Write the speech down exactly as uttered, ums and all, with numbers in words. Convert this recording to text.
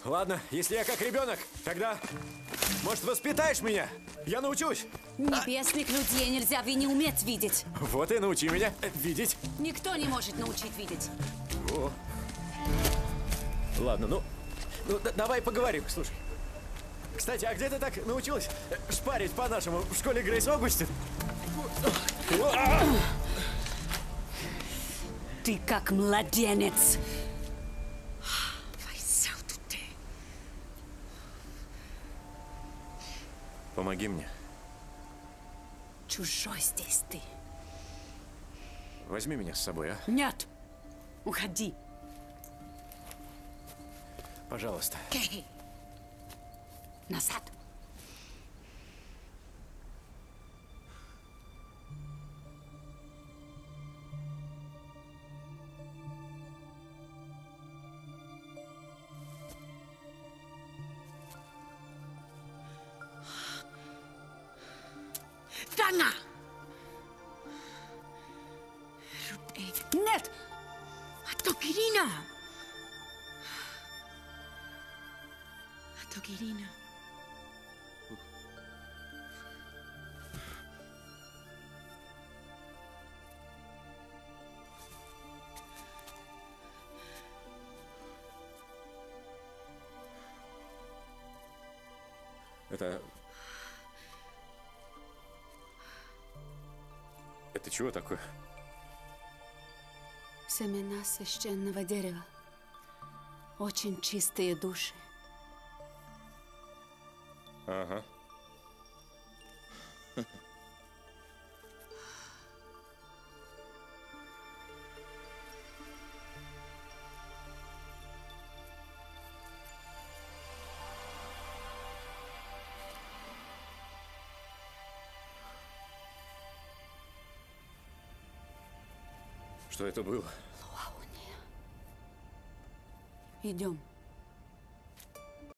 Ладно, если я как ребенок, тогда, может, воспитаешь меня? Я научусь. Небесных людей нельзя вы не уметь видеть. Вот и научи меня видеть. Никто не может научить видеть. О. Ладно, ну, ну да, давай поговорим, слушай. Кстати, а где ты так научилась шпарить по-нашему в школе Грейс Огустин? Ты как младенец. Помоги мне. Чужой здесь ты. Возьми меня с собой, а? Нет. Уходи. Пожалуйста. Кей. Назад. Дана! Нет! А то Кирина! А то Кирина. Это... Это чего такое? Семена священного дерева. Очень чистые души. Ага. Что это было? Идем.